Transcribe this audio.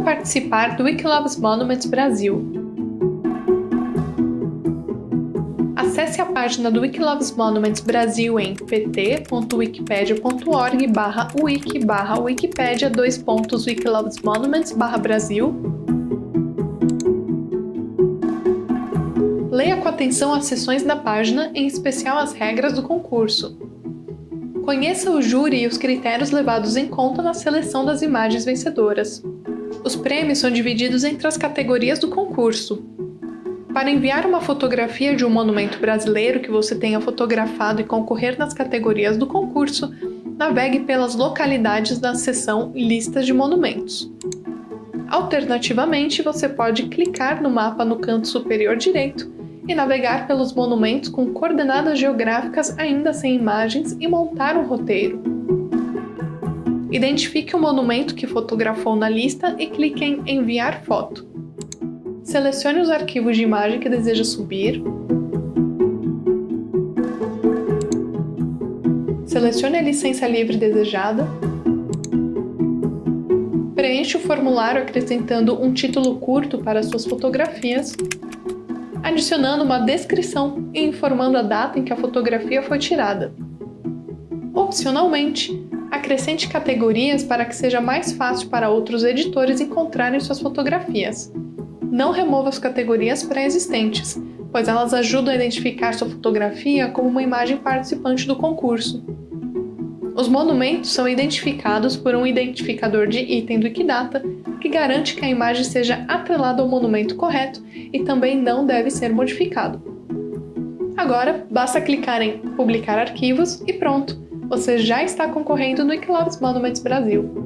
participar do Wiki Loves Monuments Brasil. Acesse a página do Wiki Loves Monuments Brasil em pt.wikipedia.org/wikipedia:/Wikilovesmonuments/Brasil. Leia com atenção as seções da página, em especial as regras do concurso. Conheça o júri e os critérios levados em conta na seleção das imagens vencedoras. Os prêmios são divididos entre as categorias do concurso. Para enviar uma fotografia de um monumento brasileiro que você tenha fotografado e concorrer nas categorias do concurso, navegue pelas localidades da seção Listas de Monumentos. Alternativamente, você pode clicar no mapa no canto superior direito e navegar pelos monumentos com coordenadas geográficas ainda sem imagens e montar um roteiro. Identifique o monumento que fotografou na lista e clique em Enviar foto. Selecione os arquivos de imagem que deseja subir. Selecione a licença livre desejada. Preencha o formulário acrescentando um título curto para suas fotografias, adicionando uma descrição e informando a data em que a fotografia foi tirada. Opcionalmente, acrescente categorias para que seja mais fácil para outros editores encontrarem suas fotografias. Não remova as categorias pré-existentes, pois elas ajudam a identificar sua fotografia como uma imagem participante do concurso. Os monumentos são identificados por um identificador de item do Wikidata, que garante que a imagem seja atrelada ao monumento correto e também não deve ser modificado. Agora, basta clicar em Publicar arquivos e pronto! Você já está concorrendo no Wiki Loves Monuments Brasil.